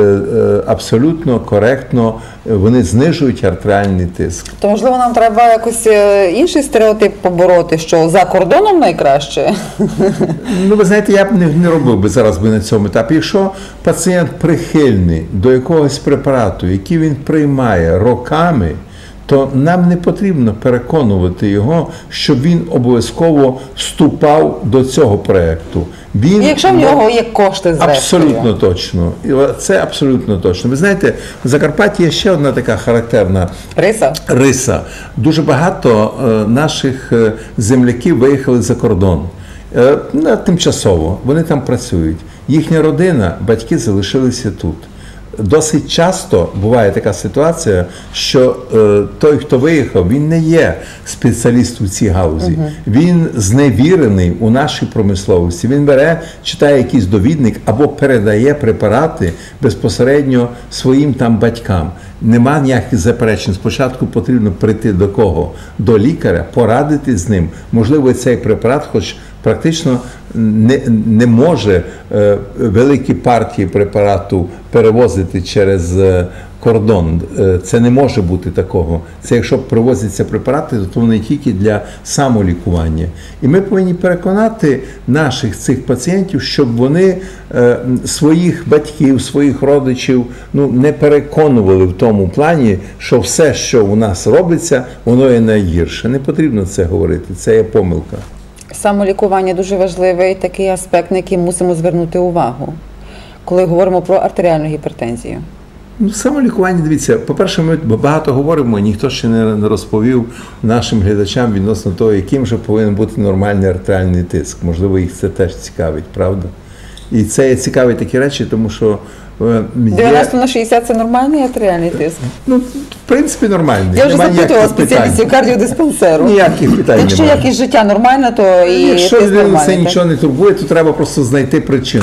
е, абсолютно коректно вони знижують артеріальний тиск. То, можливо, нам треба якось е, інший стереотип побороти, що за кордоном найкраще? Ну, ви знаєте, я б не, не робив би зараз би на цьому етапі. Якщо пацієнт прихильний до якогось препарату, який він приймає роками, то нам не потрібно переконувати його, щоб він обов'язково вступав до цього проєкту. Він, І якщо в нього є кошти, зрештою. Абсолютно точно. І Це абсолютно точно. Ви знаєте, в Закарпатті є ще одна така характерна Риса? риса. Дуже багато е, наших е, земляків виїхали за кордон. Е, на- тимчасово. Вони там працюють. Їхня родина, батьки залишилися тут. Досить часто буває така ситуація, що е, той, хто виїхав, він не є спеціаліст у цій галузі. Uh-huh. Він зневірений у нашій промисловості. Він бере, читає якийсь довідник або передає препарати безпосередньо своїм там батькам. Нема ніяких заперечень. Спочатку потрібно прийти до кого? До лікаря, порадити з ним. Можливо, цей препарат, хоч практично не, не може е, великі партії препарату перевозити через е, кордон. Е, це не може бути такого. Це якщо привозяться препарати, то вони тільки для самолікування. І ми повинні переконати наших цих пацієнтів, щоб вони е, своїх батьків, своїх родичів ну, не переконували в тому плані, що все, що у нас робиться, воно є найгірше. Не потрібно це говорити, це є помилка. Самолікування дуже важливий такий аспект, на який мусимо звернути увагу, коли говоримо про артеріальну гіпертензію. Ну, самолікування, дивіться, по-перше, ми багато говоримо, ніхто ще не розповів нашим глядачам відносно того, яким же повинен бути нормальний артеріальний тиск. Можливо, їх це теж цікавить, правда? І це є цікаві такі речі, тому що е, дев'яносто на шістдесят – це нормальний артеріальний тиск? Ну, в принципі, нормальний. Я вже Нема запитувала ніяких питань. спеціалістів кардіодиспансеру. Ніяких питань Якщо немає. якість життя нормальна, то і Якщо тиск людину це нормальний. нічого не турбує, то треба просто знайти причину.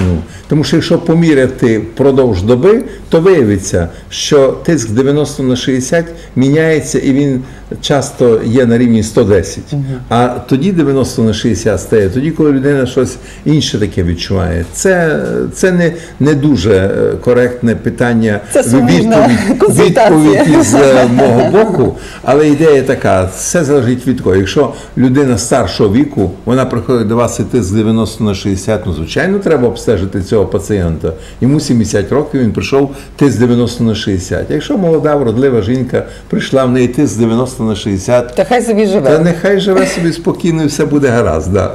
Тому що якщо поміряти впродовж доби, то виявиться, що тиск дев'яносто на шістдесят міняється і він часто є на рівні сто десять. Uh-huh. А тоді дев'яносто на шістдесят стає, тоді, коли людина щось інше таке відчуває. Це, це не, не дуже коректне питання, відповідь, відповідь із мого боку, але ідея така, все залежить від того. Якщо людина старшого віку, вона приходить до вас і тиск дев'яносто на шістдесят, ну, звичайно, треба обстежити цього пацієнта. Йому сімдесят років, він прийшов тиск дев'яносто на шістдесят. Якщо молода, вродлива жінка прийшла, в неї тиск дев'яносто на шістдесят, та хай собі живе. Та нехай живе собі спокійно і все буде гаразд. Да.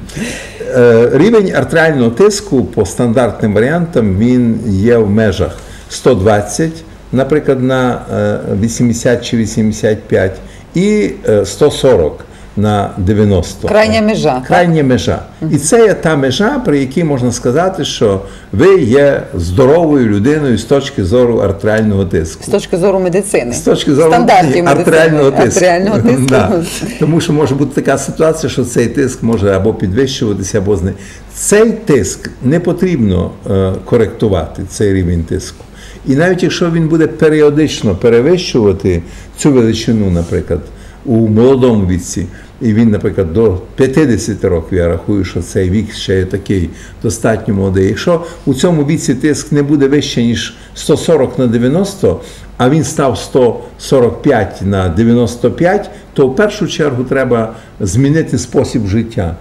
Рівень артеріального тиску по стандартним варіантам, він є в межах сто двадцять, наприклад, на вісімдесят чи вісімдесят п'ять, і сто сорок на дев'яносто. Крайня межа. Крайня так? межа. І це є та межа, при якій можна сказати, що ви є здоровою людиною з точки зору артеріального тиску. З точки зору медицини. З точки зору артеріального тиску. Артеріального тиску. Да. Тому що може бути така ситуація, що цей тиск може або підвищуватися, або знизитися. Цей тиск не потрібно е, коректувати, цей рівень тиску. І навіть якщо він буде періодично перевищувати цю величину, наприклад, у молодому віці, і він, наприклад, до п'ятдесят років, я рахую, що цей вік ще є такий достатньо молодий. Якщо у цьому віці тиск не буде вище, ніж сто сорок на дев'яносто, а він став сто сорок п'ять на дев'яносто п'ять, то в першу чергу треба змінити спосіб життя.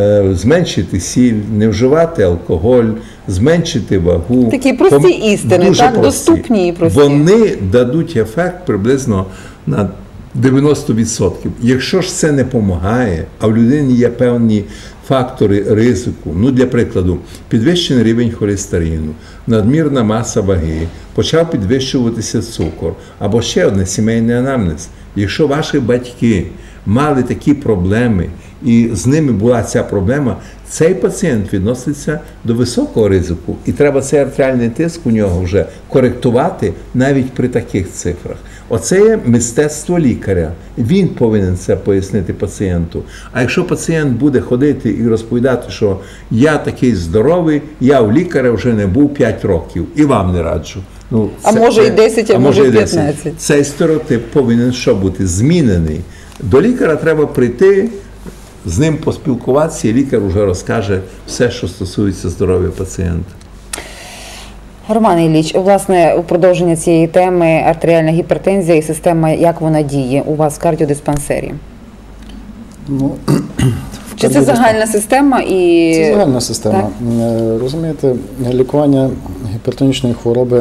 Зменшити сіль, не вживати алкоголь, зменшити вагу. Такі прості істини, дуже так, прості. Доступні і прості. Вони дадуть ефект приблизно на дев'яносто відсотків. Якщо ж це не допомагає, а в людині є певні фактори ризику, ну, для прикладу, підвищений рівень холестерину, надмірна маса ваги, почав підвищуватися цукор, або ще одне, сімейний анамнез. Якщо ваші батьки мали такі проблеми, і з ними була ця проблема, цей пацієнт відноситься до високого ризику. І треба цей артеріальний тиск у нього вже коректувати навіть при таких цифрах. Оце є мистецтво лікаря. Він повинен це пояснити пацієнту. А якщо пацієнт буде ходити і розповідати, що я такий здоровий, я у лікаря вже не був п'ять років, і вам не раджу. Ну, а це, може і десять, а, а може і п'ятнадцять. Цей стереотип повинен що бути? Змінений. До лікаря треба прийти, з ним поспілкуватися, і лікар вже розкаже все, що стосується здоров'я пацієнта. Роман Ілліч, власне, у продовження цієї теми артеріальна гіпертензія і система, як вона діє у вас в кардіодиспансері? Ну, Чи це загальна система? І... Це загальна система. Так? Розумієте, лікування гіпертонічної хвороби,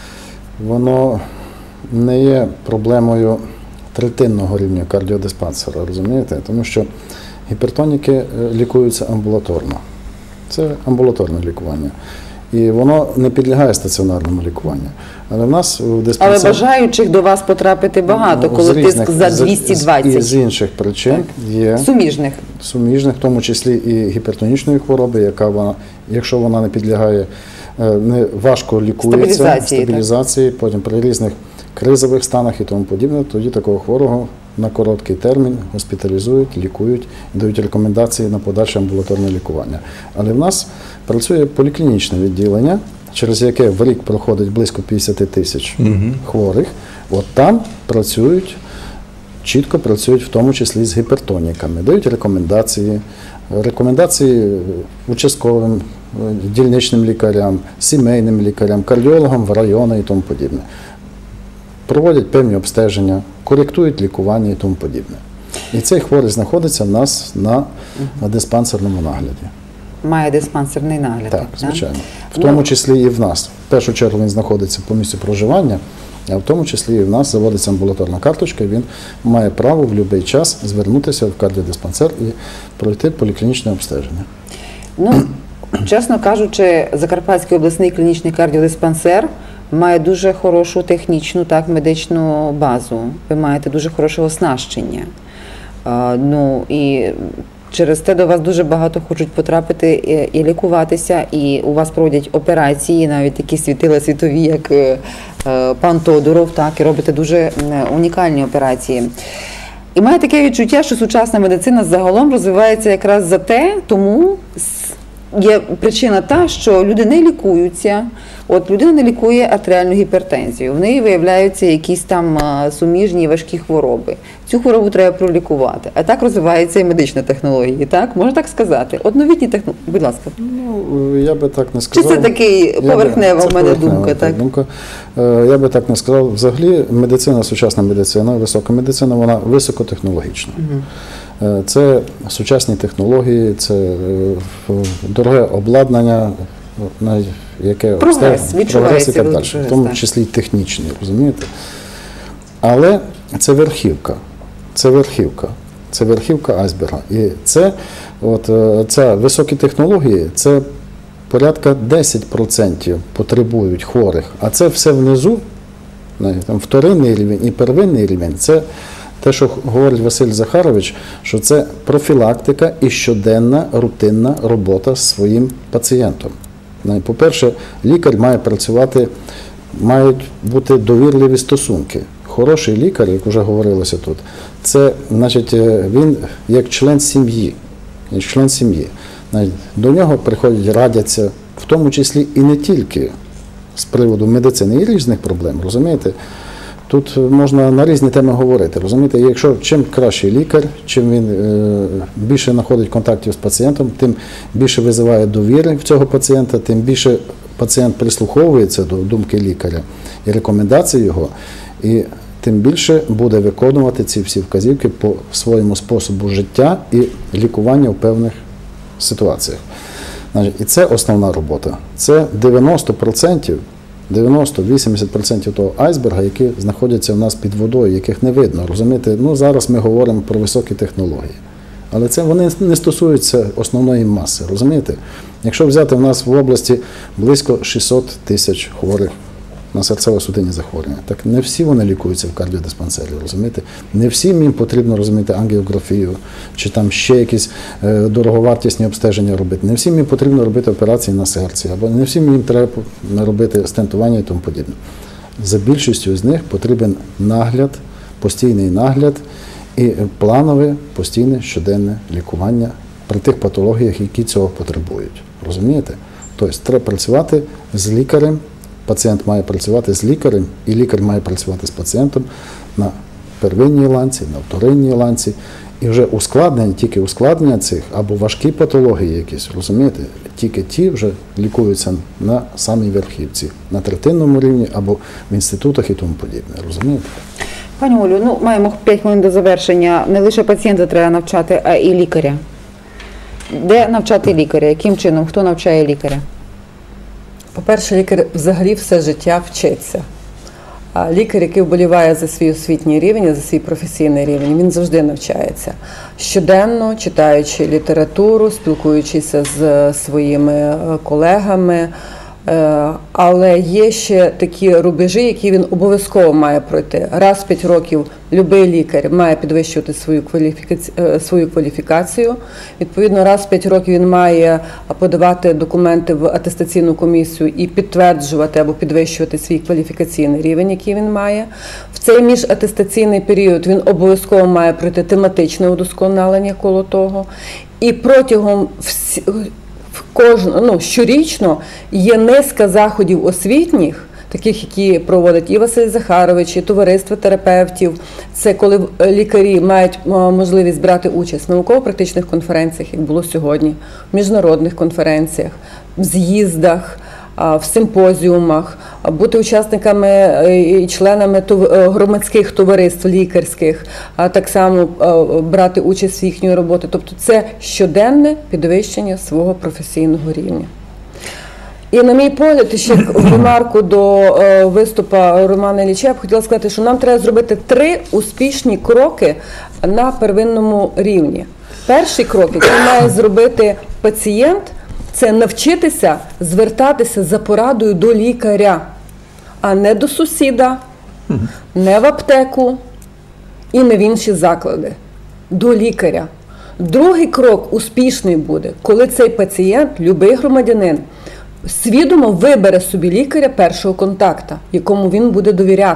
воно не є проблемою третинного рівня кардіодиспансера, розумієте? Тому що гіпертоніки лікуються амбулаторно. Це амбулаторне лікування. І воно не підлягає стаціонарному лікуванню. Але в нас в диспансері... Але бажаючих до вас потрапити багато, коли різних, тиск за двісті двадцять. І з інших причин так. є... Суміжних. Суміжних, в тому числі і гіпертонічної хвороби, яка вона, якщо вона не підлягає, не важко лікується, стабілізації, стабілізації потім при різних кризових станах і тому подібне, тоді такого хворого на короткий термін госпіталізують, лікують і дають рекомендації на подальше амбулаторне лікування. Але в нас працює поліклінічне відділення, через яке в рік проходить близько п'ятдесят тисяч угу. хворих. От там працюють, чітко працюють в тому числі з гіпертоніками, дають рекомендації, рекомендації участковим, дільничним лікарям, сімейним лікарям, кардіологам в районі і тому подібне. Проводять певні обстеження, коректують лікування і тому подібне. І цей хворий знаходиться в нас на диспансерному нагляді. Має диспансерний нагляд. Так, звичайно. В тому числі і в нас. В першу чергу він знаходиться по місцю проживання, а в тому числі і в нас заводиться амбулаторна карточка, і він має право в будь-який час звернутися в кардіодиспансер і пройти поліклінічне обстеження. Ну, чесно кажучи, Закарпатський обласний клінічний кардіодиспансер має дуже хорошу технічну, так, медичну базу. Ви маєте дуже хороше оснащення. А, ну, і через те до вас дуже багато хочуть потрапити і, і лікуватися, і у вас проводять операції, навіть такі світила світові, як е, пан Тодуров, так, і робите дуже унікальні операції. І має таке відчуття, що сучасна медицина загалом розвивається якраз за те, тому є причина та, що люди не лікуються. От людина не лікує артеріальну гіпертензію, в неї виявляються якісь там а, суміжні важкі хвороби. Цю хворобу треба пролікувати. А так розвиваються і медичні технології, так? Можна так сказати? От новітні технології, будь ласка. Ну, я би так не Чи сказав. це такий Я би- поверхнева це в мене поверхнева думка, так? думка. Е, Я би так не сказав. Взагалі, медицина, сучасна медицина, висока медицина, вона високотехнологічна. Е, Це сучасні технології, це е, в- дороге обладнання, на яке Прогрес, обстежує- відчувається прогрес і так великий далі, в прогрес, тому так. числі й технічний, розумієте? Але це верхівка. Це верхівка. Це верхівка айсберга. І це, от, е, ця високі технології, це порядка десять відсотків потребують хворих. А це все внизу, навіть там вторинний рівень і первинний рівень, це те, що говорить Василь Захарович, що це профілактика і щоденна рутинна робота з своїм пацієнтом. Навіть, По-перше, лікар має працювати, мають бути довірливі стосунки. Хороший лікар, як вже говорилося тут, це, значить, е, він як член сім'ї. Як член сім'ї. Навіть До нього приходять, радяться, в тому числі і не тільки з приводу медицини, і різних проблем, розумієте? Тут можна на різні теми говорити, розумієте? Якщо чим кращий лікар, чим він е, більше знаходить контактів з пацієнтом, тим більше визиває довіри в цього пацієнта, тим більше пацієнт прислуховується до думки лікаря і рекомендацій його, і тим більше буде виконувати ці всі вказівки по своєму способу життя і лікування в певних ситуаціях. Значить, і це основна робота. Це дев'яносто відсотків, дев'яносто-вісімдесят відсотків того айсберга, які знаходяться в нас під водою, яких не видно. Розумієте? Ну, зараз ми говоримо про високі технології. Але це вони не стосуються основної маси, розумієте? Якщо взяти в нас в області близько шістсот тисяч хворих на серцево-судинні захворювання, так не всі вони лікуються в кардіодиспансері, розумієте? Не всім їм потрібно, розумієте, ангіографію, чи там ще якісь е, дороговартісні обстеження робити. Не всім їм потрібно робити операції на серці, або не всім їм треба робити стентування і тому подібне. За більшістю з них потрібен нагляд, постійний нагляд і планове, постійне, щоденне лікування при тих патологіях, які цього потребують. Розумієте? Тобто треба працювати з лікарем, пацієнт має працювати з лікарем, і лікар має працювати з пацієнтом на первинній ланці, на вторинній ланці. І вже ускладнення, тільки ускладнення цих, або важкі патології якісь, розумієте, тільки ті вже лікуються на самій верхівці, на третинному рівні або в інститутах і тому подібне, розумієте? Пані Олю, ну маємо п'ять хвилин до завершення. Не лише пацієнта треба навчати, а і лікаря. Де навчати лікаря? Яким чином? Хто навчає лікаря? По-перше, лікар взагалі все життя вчиться. А лікар, який вболіває за свій освітній рівень, за свій професійний рівень, він завжди навчається. Щоденно, читаючи літературу, спілкуючись з своїми колегами. Але є ще такі рубежі, які він обов'язково має пройти. Раз в п'ять років будь-який лікар має підвищувати свою кваліфікацію, свою кваліфікацію. Відповідно, раз в п'ять років він має подавати документи в атестаційну комісію і підтверджувати або підвищувати свій кваліфікаційний рівень, який він має. В цей міжатестаційний період він обов'язково має пройти тематичне удосконалення коло того. І протягом всіх Кожно, ну, щорічно є низка заходів освітніх, таких, які проводить і Василь Захарович, і товариство терапевтів. Це коли лікарі мають можливість брати участь в науково-практичних конференціях, як було сьогодні, в міжнародних конференціях, в з'їздах, в симпозіумах, бути учасниками і членами громадських товариств лікарських, а так само брати участь в їхньої роботи. Тобто це щоденне підвищення свого професійного рівня. І на мій погляд, ще в ремарку до виступу Романа Ілліча, я б хотіла сказати, що нам треба зробити три успішні кроки на первинному рівні. Перший крок, який має зробити пацієнт, це навчитися звертатися за порадою до лікаря, а не до сусіда, не в аптеку і не в інші заклади. До лікаря. Другий крок успішний буде, коли цей пацієнт, любий громадянин, свідомо вибере собі лікаря першого контакту, якому він буде довіряти.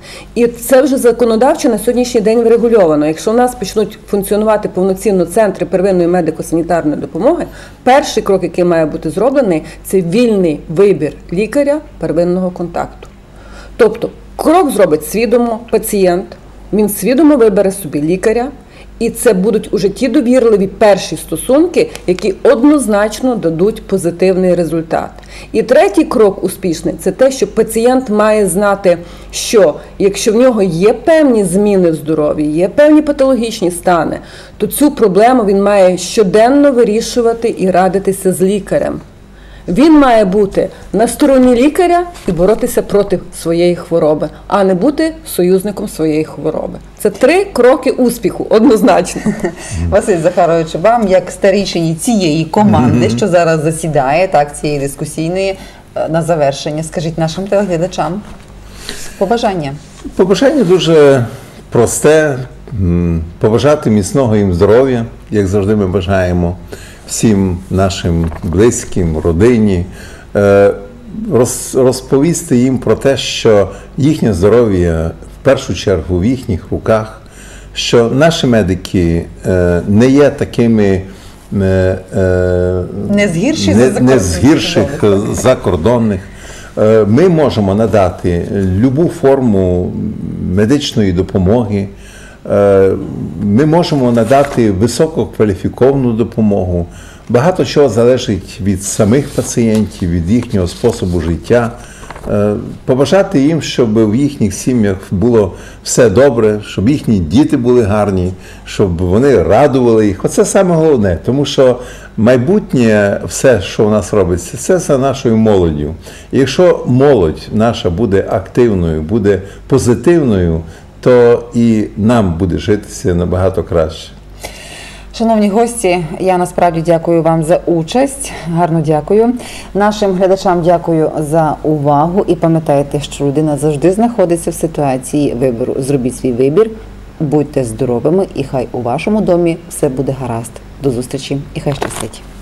І це вже законодавчо на сьогоднішній день врегульовано. Якщо у нас почнуть функціонувати повноцінно центри первинної медико-санітарної допомоги, перший крок, який має бути зроблений, це вільний вибір лікаря первинного контакту. Тобто крок зробить свідомо пацієнт, він свідомо вибере собі лікаря, і це будуть уже ті довірливі перші стосунки, які однозначно дадуть позитивний результат. І третій крок успішний – це те, що пацієнт має знати, що якщо в нього є певні зміни в здоров'ї, є певні патологічні стани, то цю проблему він має щоденно вирішувати і радитися з лікарем. Він має бути на стороні лікаря і боротися проти своєї хвороби, а не бути союзником своєї хвороби. Це три кроки успіху, однозначно. Василь Захарович, вам, як старішині цієї команди, що зараз засідає, так, цієї дискусійної, на завершення, скажіть нашим телеглядачам побажання. Побажання дуже просте. М, Побажати міцного їм здоров'я, як завжди ми бажаємо всім нашим близьким, родині, е, роз- розповісти їм про те, що їхнє здоров'я в першу чергу в їхніх руках, що наші медики е, не є такими е, е, Не з гірших не, за не закордонних. з гірших е, закордонних. Е, Ми можемо надати любу форму медичної допомоги. Е, Ми можемо надати висококваліфіковану допомогу. Багато чого залежить від самих пацієнтів, від їхнього способу життя. Е, Побажати їм, щоб в їхніх сім'ях було все добре, щоб їхні діти були гарні, щоб вони радували їх. Оце саме головне, тому що майбутнє, все, що у нас робиться, це за нашою молоддю. І якщо молодь наша буде активною, буде позитивною, то і нам буде житися набагато краще. Шановні гості, я насправді дякую вам за участь, гарно дякую. Нашим глядачам дякую за увагу і пам'ятайте, що людина завжди знаходиться в ситуації вибору. Зробіть свій вибір, будьте здоровими і хай у вашому домі все буде гаразд. До зустрічі і хай щастить.